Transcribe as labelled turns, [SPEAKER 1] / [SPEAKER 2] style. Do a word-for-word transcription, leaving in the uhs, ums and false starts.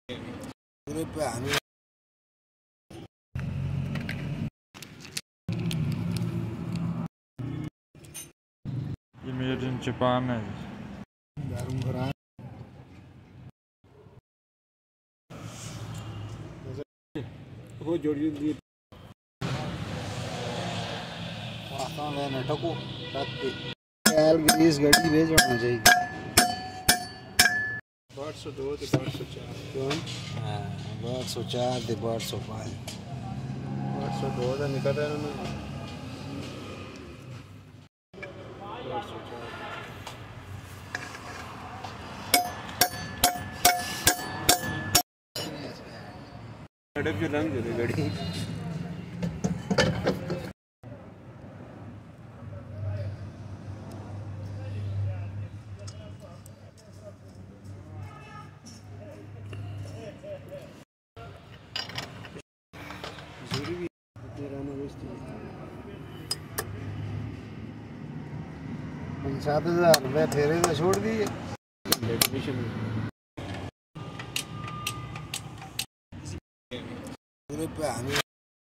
[SPEAKER 1] पूरे पे हमें
[SPEAKER 2] ये मेड इन जापान है।
[SPEAKER 1] दारूं घरा वो जोड़ी दी आसान लेना टको टक तेल ग्रीस गाड़ी भेज होना चाहिए। बारह सौ दो ते बारह सौ चार कौन हां बारह सौ चार ते बारह सौ पाँच बारह सौ दो ਦਾ निकल रहा है ना बारह सौ चार सड़क जो रंग दे गाड़ी सात हजार रुपये फेरे तो छोड़ दिए पूरे पे हमें